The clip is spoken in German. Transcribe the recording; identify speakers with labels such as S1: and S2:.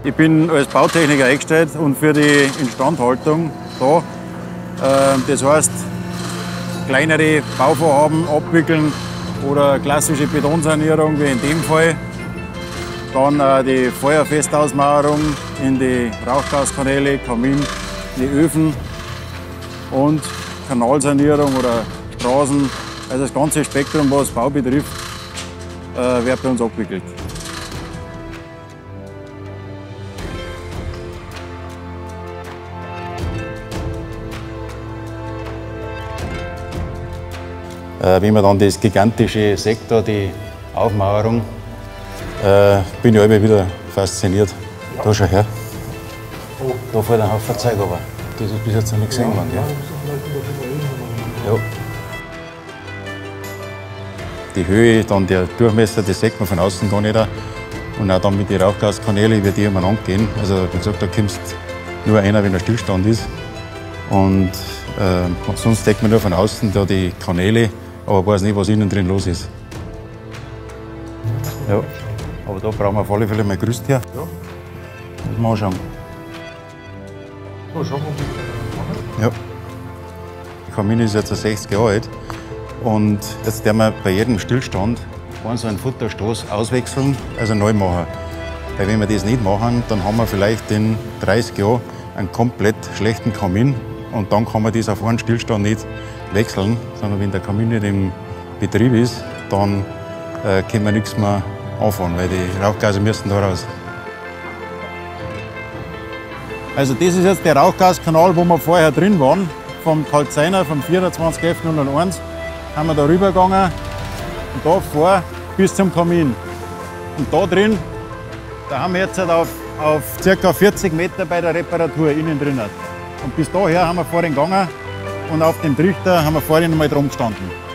S1: Ich bin als Bautechniker eingestellt und für die Instandhaltung da. Das heißt, kleinere Bauvorhaben abwickeln oder klassische Betonsanierung wie in dem Fall. Dann die Feuerfestausmauerung in die Rauchgaskanäle, Kamin, die Öfen und Kanalsanierung oder Straßen. Also das ganze Spektrum, was Bau betrifft, wird bei uns abgewickelt. Wenn man dann das gigantische Sektor, die Aufmauerung, bin ich immer wieder fasziniert. Da schau her. Da fällt ein Haufen Zeug runter. Das ist bis jetzt noch nicht gesehen worden. Ja. Die Höhe, dann der Durchmesser, das sieht man von außen gar nicht. Und auch dann mit den Rauchgaskanälen, wie die umeinander gehen. Also wie gesagt, da kommst nur einer, wenn der Stillstand ist. Und sonst sieht man nur von außen da die Kanäle, aber weiß nicht, was innen drin los ist. Ja, aber da brauchen wir auf alle Fälle mal Gerüst her. Ja. Müssen wir anschauen. So, schauen wir mal. Ja. Der Kamin ist jetzt 60 Jahre alt und jetzt werden wir bei jedem Stillstand so einen Futterstoß auswechseln, also neu machen. Weil wenn wir das nicht machen, dann haben wir vielleicht in 30 Jahren einen komplett schlechten Kamin und dann kann man das auf einen Stillstand nicht wechseln, sondern wenn der Kamin nicht im Betrieb ist, dann können wir nichts mehr anfahren, weil die Rauchgase müssen da raus. Also das ist jetzt der Rauchgaskanal, wo wir vorher drin waren, vom Kaltzeiner, vom 24F001, haben wir da rübergegangen und da vor bis zum Kamin. Und da drin, da haben wir jetzt auf ca. 40 Meter bei der Reparatur innen drin. Und bis daher haben wir vorhin gegangen und auf dem Trichter haben wir vorhin mal drum gestanden.